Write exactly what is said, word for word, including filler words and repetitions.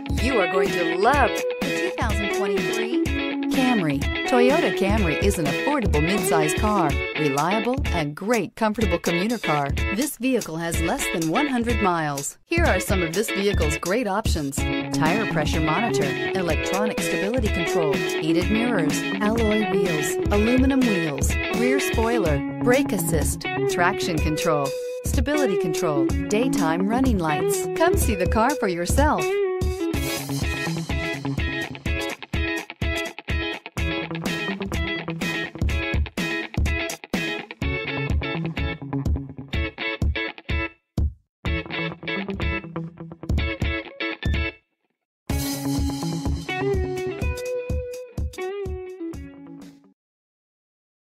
You are going to love the two thousand twenty-three Camry. Toyota Camry is an affordable midsize car, reliable and great comfortable commuter car. This vehicle has less than one hundred miles. Here are some of this vehicle's great options: tire pressure monitor, electronic stability control, heated mirrors, alloy wheels, aluminum wheels, rear spoiler, brake assist, traction control, stability control, daytime running lights. Come see the car for yourself.